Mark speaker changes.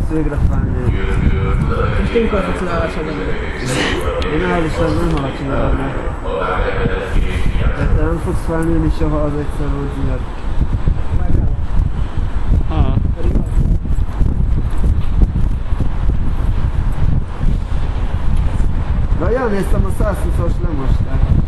Speaker 1: végre felnőtt.
Speaker 2: És én akarok leállásodni.
Speaker 1: Én állítólag nem halad csinálni. Tehát te nem fogsz felnőni soha az egyszer volt miatt.
Speaker 3: Aha.
Speaker 1: De olyan néztem, a 120-as lemosták.